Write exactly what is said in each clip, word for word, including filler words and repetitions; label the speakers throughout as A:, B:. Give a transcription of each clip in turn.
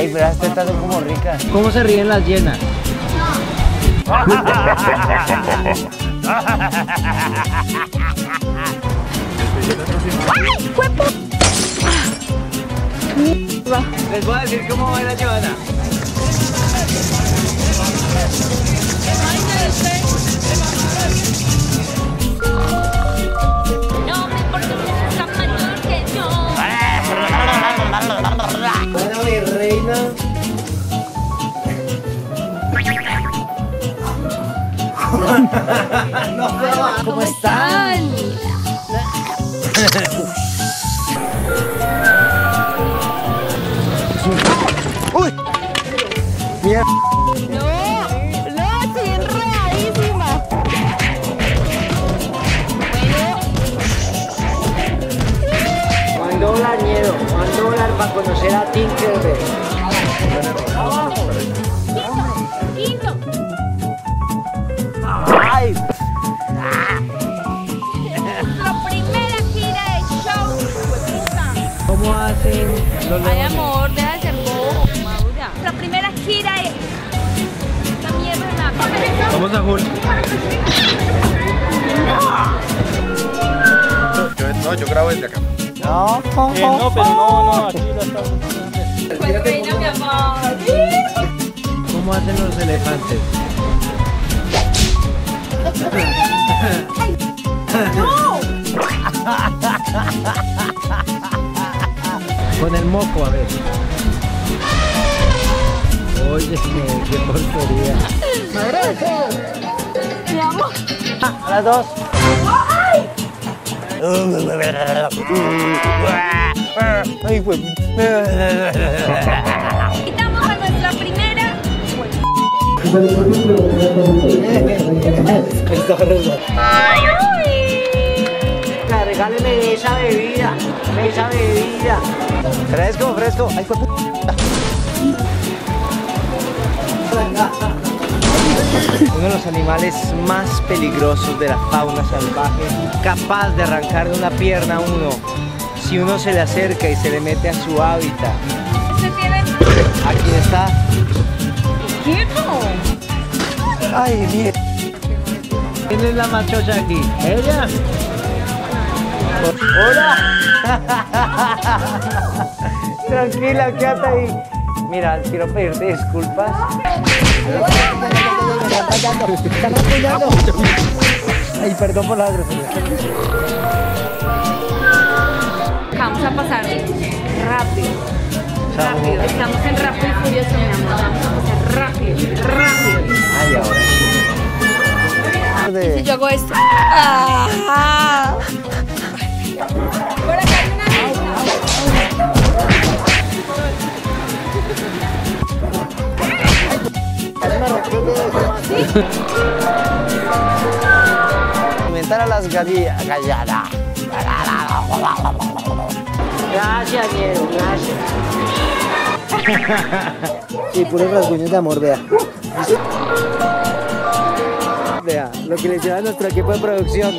A: Ay, pero las tetas son como ricas.
B: ¿Cómo se ríen las llenas?
C: ¡Ay, cuerpo!
B: Les voy a decir cómo va la Joana.
C: No me importa si eres tan mayor que yo.
B: Bueno, mi reina. No, ¿cómo están?
A: ¡Uy! Mierda.
C: No, no, estoy enredadísima. Bueno.
B: Juan dólar miedo, Juan dólar para conocer a Tinkerbell.
C: Quinto.
A: ¡Ay!
C: Nuestra primera gira de show. Hueputa.
B: ¿Cómo hacen los
C: Ay,
B: leones?
C: amor, deja de ser bobo, Maura. Nuestra primera gira de... Esta mierda de la...
B: Vamos a Hulk.
D: Yo, no, yo grabo desde acá.
A: No.
B: Eh, no, pero no, no, aquí lo estamos.
C: Pues reina, mi amor.
B: ¿Cómo hacen los elefantes?
C: ¡No!
B: Con el moco, a ver. Oye, qué porquería.
C: Mi amor.
A: A las dos. Ay, pues.
C: Invitamos a nuestra primera...
B: Regáleme esa bebida, esa bebida.
A: Fresco, fresco. Ay, pues.
B: Uno de los animales más peligrosos de la fauna salvaje, capaz de arrancarle una pierna a uno si uno se le acerca y se le mete a su hábitat.
C: ¿Usted tiene...
B: Aquí está.
C: ¿Quieto?
A: Ay, mierda.
B: ¿Quién es la machocha aquí? ¿Ella?
A: ¡Hola!
B: Tranquila, quédate ahí. Mira, quiero pedirte disculpas.
A: ¡Están apoyando! Ay, perdón por la grosería.
C: Vamos a pasar rápido. Rápido. Estamos en Rápido y Furioso, mi amor. Vamos a pasar rápido, rápido.
A: Ay, ahora.
C: Si yo hago esto. ¡Ah! Por acá hay una
A: Alimentar a las gallinas. Gallada.
B: Gracias, Diego, gracias.
A: Y puros rasguños de amor, vea.
B: Vea, lo que le lleva a nuestro equipo de producción.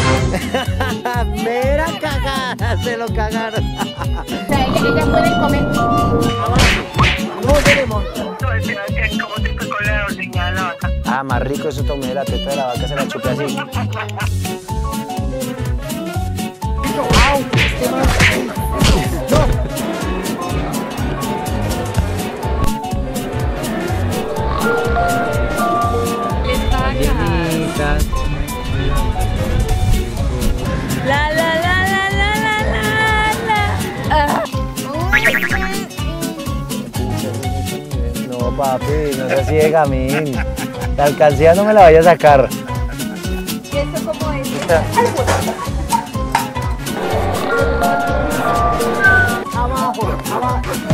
B: Mera cagada, se lo cagaron.
C: Ellas pueden comer.
A: No tenemos.
D: ¿Cómo te tocó la señalada?
A: Ah, más rico eso tomé la teta de la vaca, se la chupé así. ¡Au! Este man. ¡No!
C: Les paga. La la la la la la la la. Ah.
A: No, papi, no seas así de gamín. La alcancía no me la vaya a sacar.
C: ¿Y esto cómo es?
A: Abajo, abajo.